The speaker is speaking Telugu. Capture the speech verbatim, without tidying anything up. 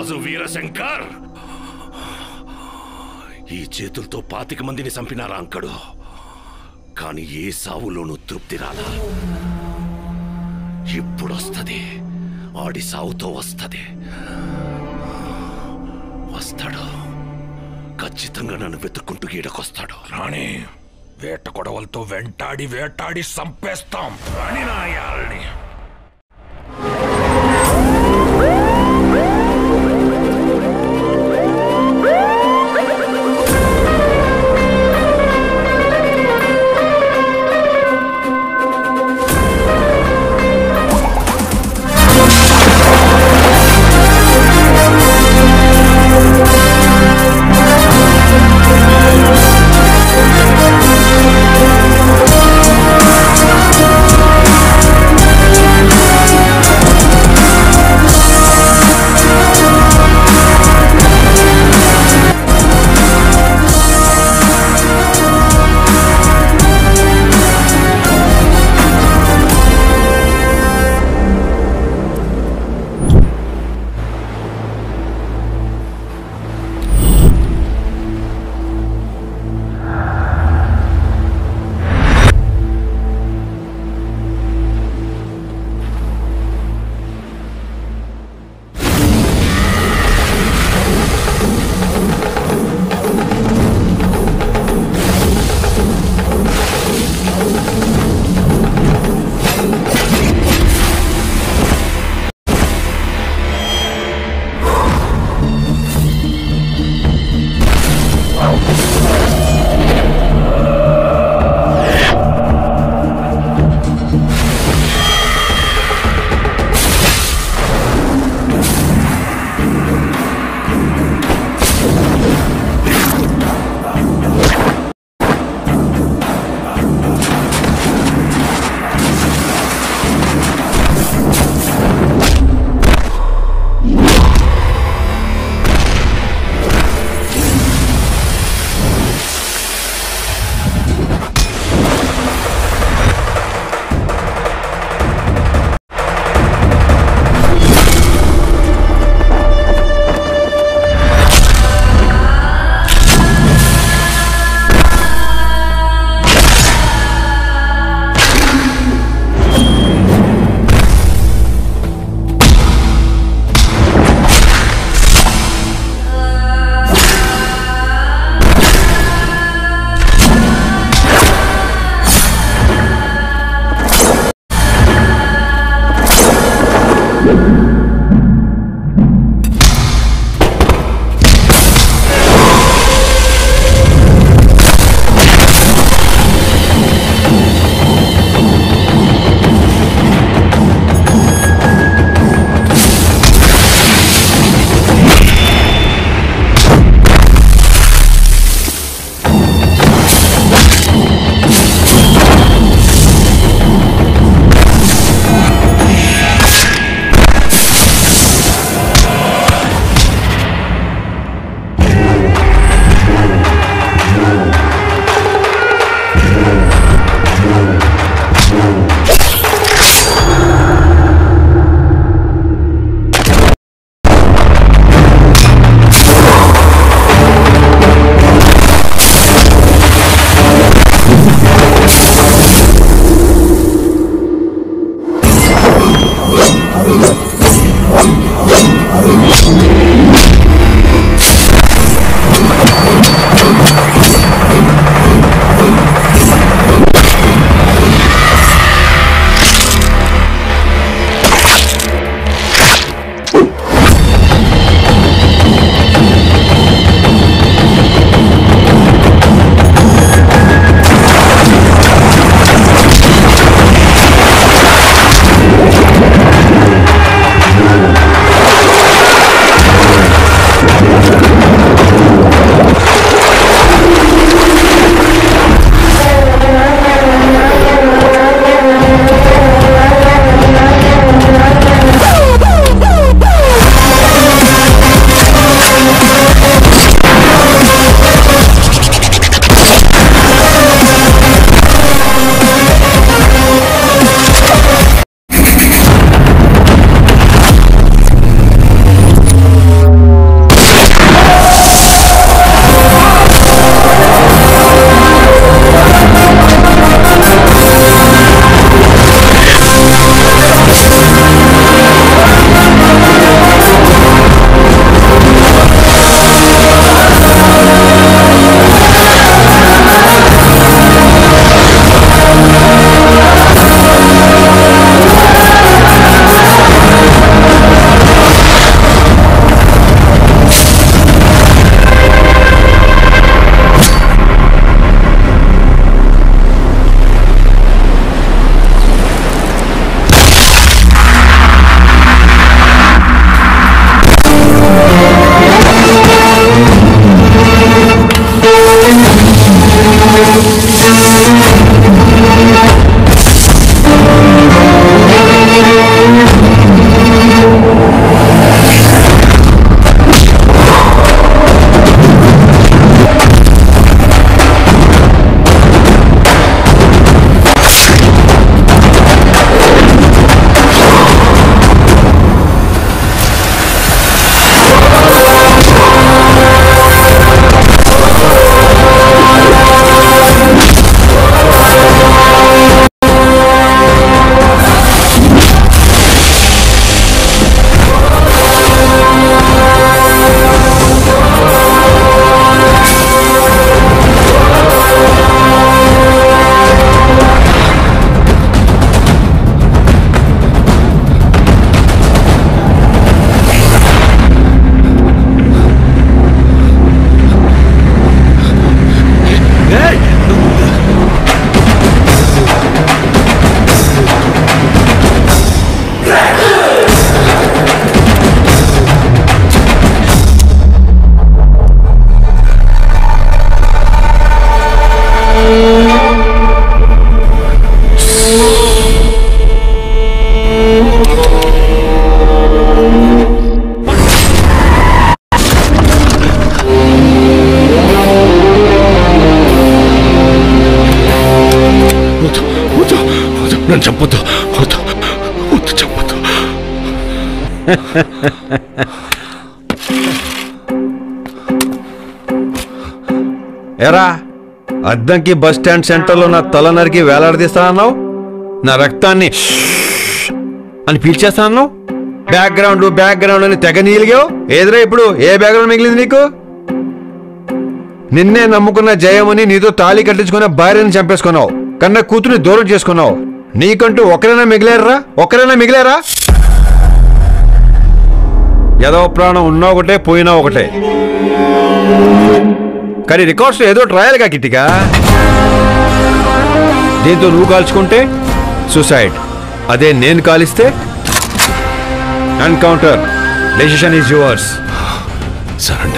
రాజు వీరశంకర్ ఈ చేతులతో పాతిక మందిని చంపినారా అంకడు. కానీ ఏ సావులోనూ తృప్తి రాలా. ఇప్పుడొస్తది, ఆడి సావుతో వస్తది. వస్తాడు, ఖచ్చితంగా నన్ను వెతుక్కుంటూ ఈడకొస్తాడు. రాణి, వేట కొడవలతో వెంటాడి వేటాడి సంపేస్తాం. రాణి నాయాలని నన్ను చంపొద్దు, వద్దు వద్దు, చంపొద్దు. ఎరా అద్దంకి బస్ స్టాండ్ సెంటర్లో నా తల నరికి వేలాడదీస్తానన్నావు, నా రక్తాన్ని అని పీల్చేస్తానన్నావు, బ్యాక్గ్రౌండ్ బ్యాక్గ్రౌండ్ అని తెగ నీలిగావు. ఏదిరా ఇప్పుడు ఏ బ్యాక్గ్రౌండ్ మిగిలింది నీకు? నిన్నే నమ్ముకున్న జయముని నీతో తాళి కట్టించుకున్న భార్యని చంపేసుకున్నావు, కన్న కూతుర్ని దూరం చేసుకున్నావు. నీకంటూ ఒకరైనా మిగిలేరా? ఒకరైనా మిగిలేరా? ఏదో ప్రాణం ఉన్నా ఒకటే, పోయినా ఒకటే. కానీ రికార్డ్స్ ఏదో రాయాలిగా కిట్టిగా. దీంతో నువ్వు కాల్చుకుంటే సూసైడ్, అదే నేను కాలిస్తే ఎన్కౌంటర్. Decision is yours. సరే